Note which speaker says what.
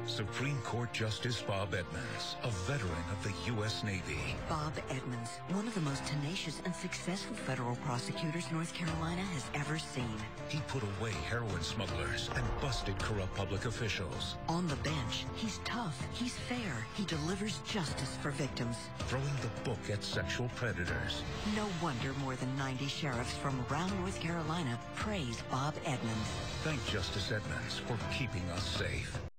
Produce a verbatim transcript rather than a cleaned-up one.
Speaker 1: Supreme Court Justice Bob Edmunds, a veteran of the U S Navy.
Speaker 2: Bob Edmunds, one of the most tenacious and successful federal prosecutors North Carolina has ever seen.
Speaker 1: He put away heroin smugglers and busted corrupt public officials.
Speaker 2: On the bench, he's tough, he's fair, he delivers justice for victims.
Speaker 1: Throwing the book at sexual predators.
Speaker 2: No wonder more than ninety sheriffs from around North Carolina praise Bob Edmunds.
Speaker 1: Thank Justice Edmunds for keeping us safe.